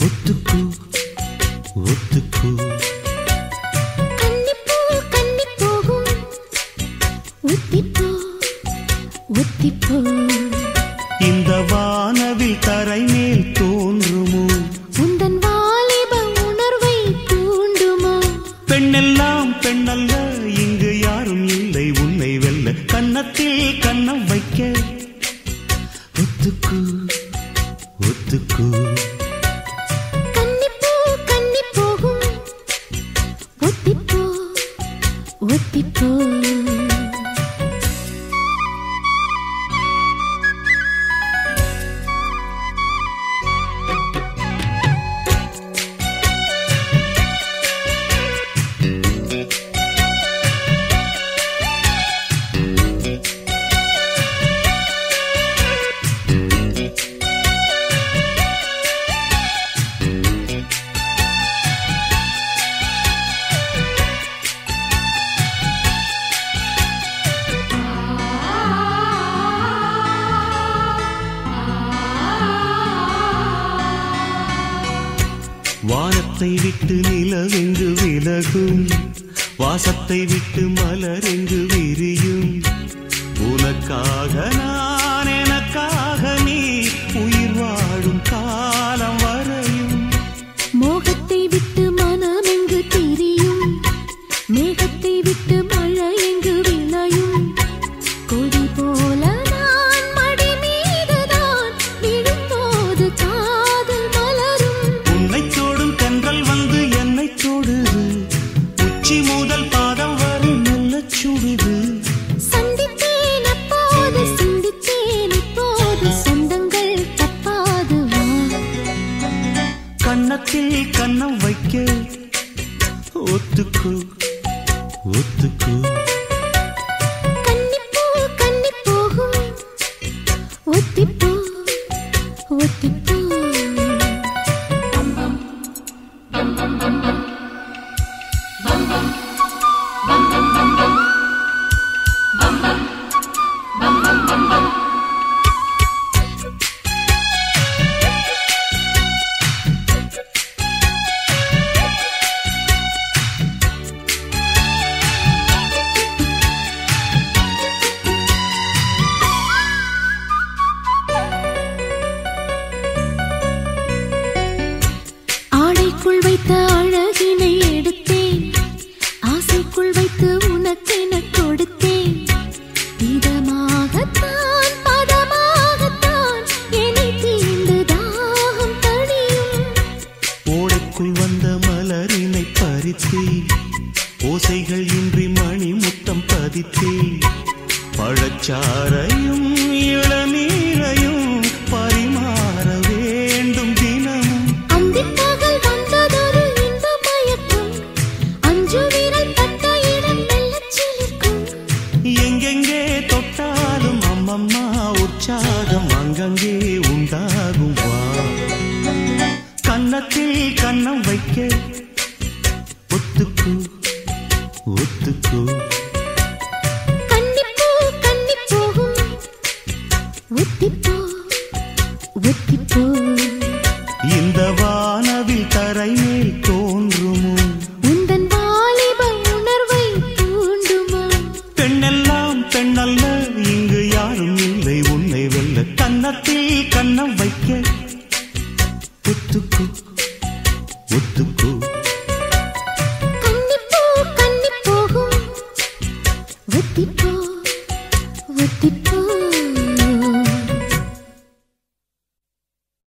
ஒத்துக்கு ஒத்துக்கு கன்னிப்பூ கன்னி போகும் ஒத்திப்போ ஒத்திப்போ இந்த வானவில் தரை மேல் தோன்றுமோ உந்தன் வாலிப உணர்வை தூண்டுமோ பெண்ணெல்லாம் பெண்ணல்ல இங்கு யாரும் இல்லை உன்னை வெல்ல கன்னத்தில் கன்னம் வைக்க ஒத்துக்கு ஒத்துக்கு கன்னிப்பூ கன்னி போகும் ஒத்திப்போ ஒத்திப்போ வானத்தை விட்டு நிலவெங்கு விலகும் வாசத்தை விட்டு மலரெங்கு விரியும் உனக்காக நான் எனக்காக நீ உயிர் வாழும் காலம் வரையும் மோகத்தை விட்டு மனம் எங்கு திரியும் மேகத்தை விட்டு மழை எங்கு விளையும் கொடி போல நான் மடி மீதுதான் விழும்போது காதல் மலரும் உன்னை தோடும் தென்றல் வந்து என்னை தொடுது உச்சி முதல் பாதம் வரை நல்ல சுடுது சந்தித்தேன் அப்போது சிந்தித்தேன் இப்போது சொந்தங்கள் தப்பாது வா கன்னத்தில் கன்னம் வைக்க ஒத்துக்கு ஒத்துக்கு கன்னிப்பூ கன்னி போகும் ஒத்திப்போ ஒத்திப்போ ஆடைக்குள் வைத்த அழகினை எடுத்தேன் ஆசைக்குள் வைத்து உனக்கென கொடுத்தேன் இதமாகத்தான் பதமாகத்தான் என்னை தீண்டு தாகம் தணியும் ஓடைக்குள் வந்த மலரினை பறித்தே ஓசைகள் இன்றி மணி முத்தம் பதித்தே பழச்சாரையும் இளநீரையும் பரிமாற வேண்டும் தினமும் அந்திப்பகல் வந்ததொரு இன்ப மயக்கம் அஞ்சு விரல் பட்ட இடம் மெல்லச் சிலிர்க்கும் எங்கெங்கே தொட்டாலும் அம்மம்மா உற்சாகம் அங்கங்கே உண்டாகும் வா கன்னத்தில் கன்னம் வைக்க ஒத்துக்கு ஒத்துக்கு கன்னிப்பூ கன்னி போகும் ஒத்திப்போ